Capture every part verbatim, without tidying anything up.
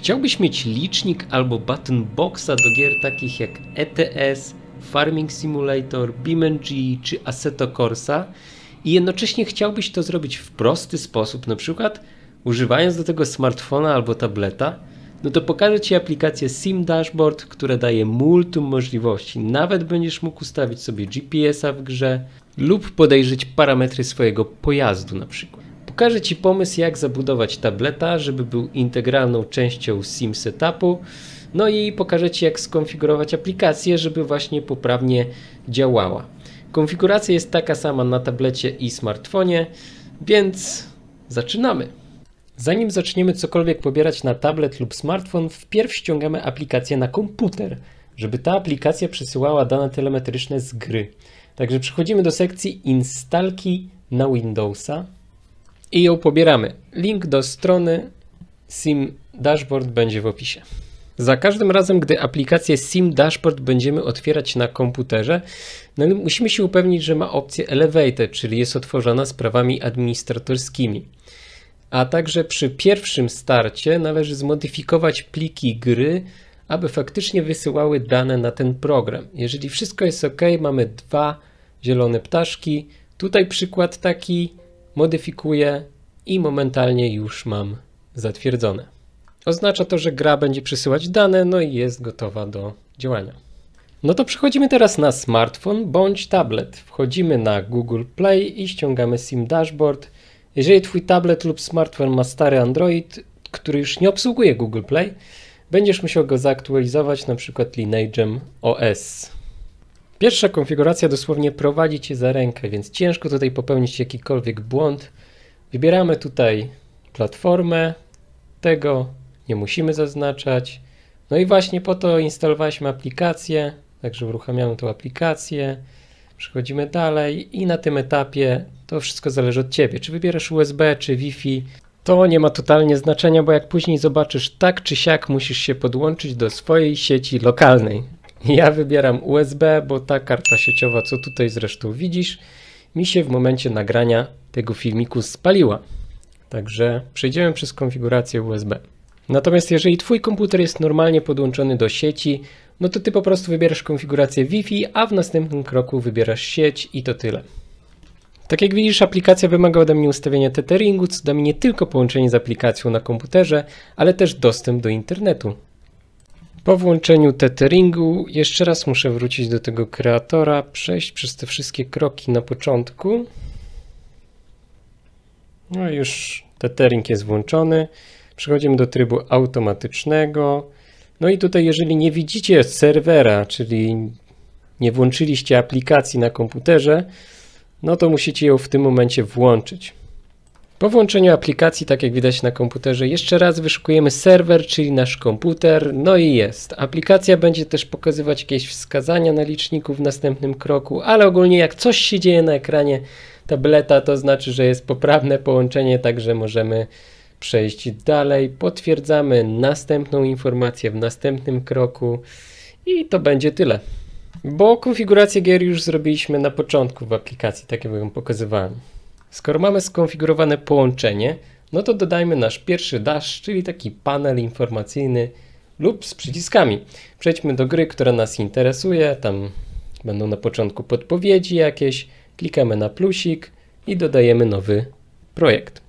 Chciałbyś mieć licznik albo button boxa do gier takich jak E T S, Farming Simulator, BeamNG czy Assetto Corsa i jednocześnie chciałbyś to zrobić w prosty sposób, na przykład używając do tego smartfona albo tableta, no to pokażę Ci aplikację Sim Dashboard, która daje multum możliwości. Nawet będziesz mógł ustawić sobie G P S a w grze lub podejrzeć parametry swojego pojazdu na przykład. Pokażę Ci pomysł, jak zabudować tableta, żeby był integralną częścią Sim Setupu. No i pokażę Ci, jak skonfigurować aplikację, żeby właśnie poprawnie działała. Konfiguracja jest taka sama na tablecie i smartfonie, więc zaczynamy. Zanim zaczniemy cokolwiek pobierać na tablet lub smartfon, wpierw ściągamy aplikację na komputer, żeby ta aplikacja przesyłała dane telemetryczne z gry. Także przechodzimy do sekcji instalki na Windowsa i ją pobieramy. Link do strony Sim Dashboard będzie w opisie. Za każdym razem, gdy aplikację Sim Dashboard będziemy otwierać na komputerze, no musimy się upewnić, że ma opcję Elevated, czyli jest otworzona z prawami administratorskimi. A także przy pierwszym starcie należy zmodyfikować pliki gry, aby faktycznie wysyłały dane na ten program. Jeżeli wszystko jest ok, mamy dwa zielone ptaszki. Tutaj przykład taki modyfikuję i momentalnie już mam zatwierdzone. Oznacza to, że gra będzie przesyłać dane, no i jest gotowa do działania. No to przechodzimy teraz na smartfon bądź tablet. Wchodzimy na Google Play i ściągamy Sim Dashboard. Jeżeli Twój tablet lub smartfon ma stary Android, który już nie obsługuje Google Play, będziesz musiał go zaktualizować, na przykład Lineage'em O S. Pierwsza konfiguracja dosłownie prowadzi Cię za rękę, więc ciężko tutaj popełnić jakikolwiek błąd. Wybieramy tutaj platformę, tego nie musimy zaznaczać. No i właśnie po to instalowaliśmy aplikację, także uruchamiamy tą aplikację, przechodzimy dalej i na tym etapie to wszystko zależy od Ciebie. Czy wybierasz U S B, czy Wi-Fi, to nie ma totalnie znaczenia, bo jak później zobaczysz, tak czy siak musisz się podłączyć do swojej sieci lokalnej. Ja wybieram U S B, bo ta karta sieciowa, co tutaj zresztą widzisz, mi się w momencie nagrania tego filmiku spaliła. Także przejdziemy przez konfigurację U S B. Natomiast jeżeli Twój komputer jest normalnie podłączony do sieci, no to Ty po prostu wybierasz konfigurację Wi-Fi, a w następnym kroku wybierasz sieć i to tyle. Tak jak widzisz, aplikacja wymaga ode mnie ustawienia tetheringu, co da mi nie tylko połączenie z aplikacją na komputerze, ale też dostęp do internetu. Po włączeniu tetheringu jeszcze raz muszę wrócić do tego kreatora, przejść przez te wszystkie kroki na początku. No i już tethering jest włączony. Przechodzimy do trybu automatycznego. No i tutaj jeżeli nie widzicie serwera, czyli nie włączyliście aplikacji na komputerze, no to musicie ją w tym momencie włączyć. Po włączeniu aplikacji, tak jak widać na komputerze, jeszcze raz wyszukujemy serwer, czyli nasz komputer, no i jest. Aplikacja będzie też pokazywać jakieś wskazania na liczniku w następnym kroku, ale ogólnie jak coś się dzieje na ekranie tableta, to znaczy, że jest poprawne połączenie, także możemy przejść dalej. Potwierdzamy następną informację w następnym kroku i to będzie tyle. Bo konfigurację gier już zrobiliśmy na początku w aplikacji, tak jak Wam pokazywałem. Skoro mamy skonfigurowane połączenie, no to dodajmy nasz pierwszy dash, czyli taki panel informacyjny lub z przyciskami. Przejdźmy do gry, która nas interesuje, tam będą na początku podpowiedzi jakieś, klikamy na plusik i dodajemy nowy projekt.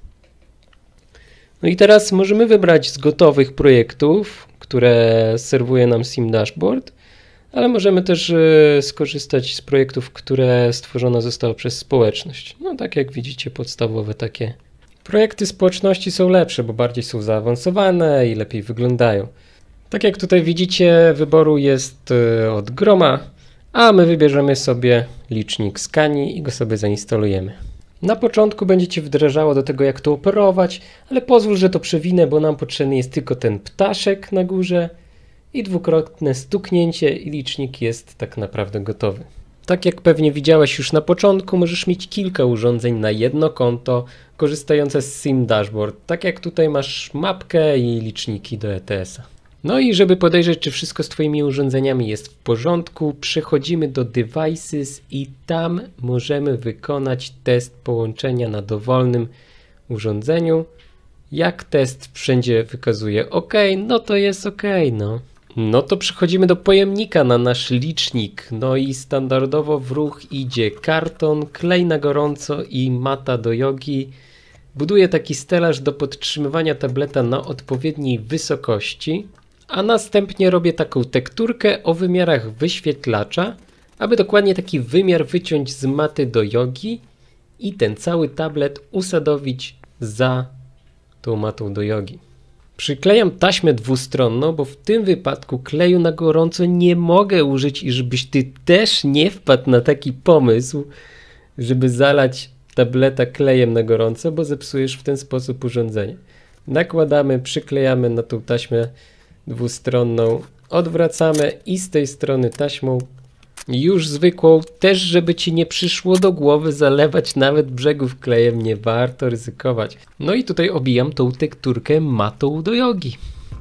No i teraz możemy wybrać z gotowych projektów, które serwuje nam Sim Dashboard, ale możemy też skorzystać z projektów, które stworzone zostały przez społeczność. No tak jak widzicie, podstawowe takie. Projekty społeczności są lepsze, bo bardziej są zaawansowane i lepiej wyglądają. Tak jak tutaj widzicie, wyboru jest od groma, a my wybierzemy sobie licznik Scanii i go sobie zainstalujemy. Na początku będziecie wdrażało do tego, jak to operować, ale pozwól, że to przewinę, bo nam potrzebny jest tylko ten ptaszek na górze i dwukrotne stuknięcie i licznik jest tak naprawdę gotowy. Tak jak pewnie widziałeś już na początku, możesz mieć kilka urządzeń na jedno konto korzystające z Sim Dashboard, tak jak tutaj masz mapkę i liczniki do E T S a. No i żeby podejrzeć, czy wszystko z Twoimi urządzeniami jest w porządku, przechodzimy do Devices i tam możemy wykonać test połączenia na dowolnym urządzeniu. Jak test wszędzie wykazuje OK, no to jest OK, no. No to przechodzimy do pojemnika na nasz licznik. No i standardowo w ruch idzie karton, klej na gorąco i mata do jogi. Buduję taki stelaż do podtrzymywania tableta na odpowiedniej wysokości, a następnie robię taką tekturkę o wymiarach wyświetlacza, aby dokładnie taki wymiar wyciąć z maty do jogi i ten cały tablet usadowić za tą matą do jogi. Przyklejam taśmę dwustronną, bo w tym wypadku kleju na gorąco nie mogę użyć i żebyś ty też nie wpadł na taki pomysł, żeby zalać tableta klejem na gorąco, bo zepsujesz w ten sposób urządzenie. Nakładamy, przyklejamy na tą taśmę dwustronną, odwracamy i z tej strony taśmą już zwykłą, też żeby ci nie przyszło do głowy zalewać nawet brzegów klejem, nie warto ryzykować. No i tutaj obijam tą tekturkę matą do jogi.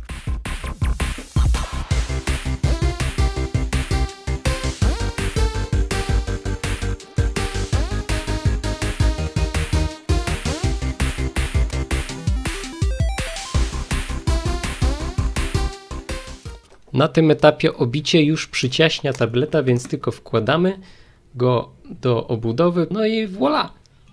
Na tym etapie obicie już przyciaśnia tableta, więc tylko wkładamy go do obudowy, no i voilà!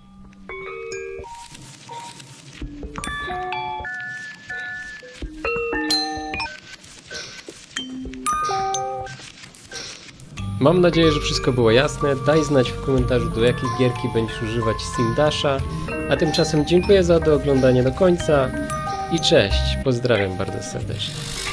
Mam nadzieję, że wszystko było jasne. Daj znać w komentarzu, do jakiej gierki będziesz używać SimDasha. A tymczasem dziękuję za dooglądanie do końca i cześć, pozdrawiam bardzo serdecznie.